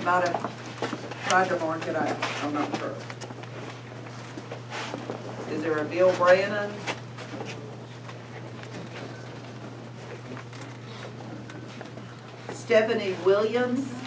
He might have tried to mark it out, I'm not sure. Is there a Bill Brannen? Stephanie Williams?